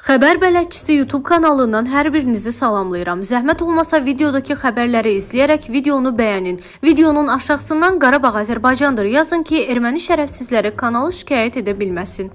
Xəbər bələdçisi YouTube kanalından hər birinizi salamlayıram. Zəhmət olmasa videodakı xəbərləri izləyərək videonu bəyənin. Videonun aşağısından Qarabağ Azərbaycandır yazın ki, erməni şərəfsizləri kanalı şikayət edə bilməsin.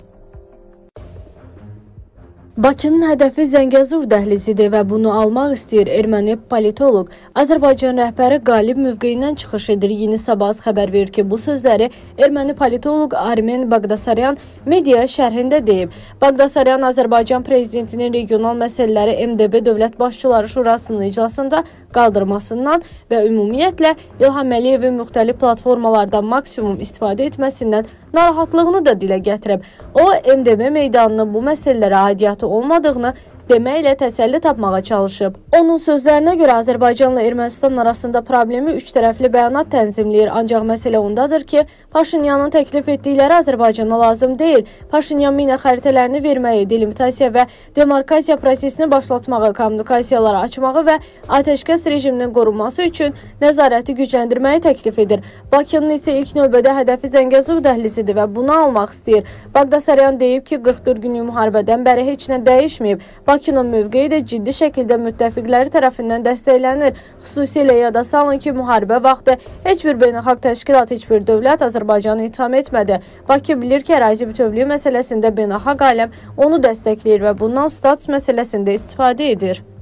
Bakının hədəfi Zəngəzur dəhlizidir və bunu almaq istəyir erməni politoloq. Azərbaycan rəhbəri qalib mövqeyindən çıxış edir. Yeni Sabah xəbər verir ki, bu sözləri erməni politoloq Armen Baqdasaryan mediaya şərhində deyib. Baqdasaryan Azərbaycan prezidentinin regional məsələləri MDB Dövlət Başçıları Şurasının iclasında qaldırmasından və ümumiyyətlə İlham Əliyevin müxtəlif platformalardan maksimum istifadə etməsindən narahatlığını da dilə gətirib. O, MDB meydanının bu məsələlərə aidiyyatı olmadığını deməklə təsəlli tapmağa çalışıb. Onun sözlərinə görə Azərbaycanla Ermənistan arasında problemi üç tərəfli bəyanat tənzimləyir. Ancaq məsələ ondadır ki, Paşinyanın təklif etdikləri Azərbaycana lazım deyil. Paşinyan mina xəritələrini verməyi, delimitasiya və demarkasiya prosesini başlatmağı, kommunikasiyaları açmağı və atəşkəs rejiminin qorunması üçün nəzarəti gücləndirməyi təklif edir. Bakının isə ilk növbədə hədəfi Zəngəzur dəhlizidir və bunu almaq istəyir. Baqdasaryan deyib ki, 44 günlük müharibədən bəri heç nə dəyişməyib. Bakının mövqeyi də ciddi şəkildə müttəfiqləri tərəfindən dəstəklənir. Xüsusilə yada salın ki, müharibə vaxtı heç bir beynəlxalq təşkilat, heç bir dövlət Azərbaycanı itham etmədi. Bakı bilir ki, ərazi bütövlüyü məsələsində beynəlxalq aləm onu dəstəkləyir və bundan status məsələsində istifadə edir.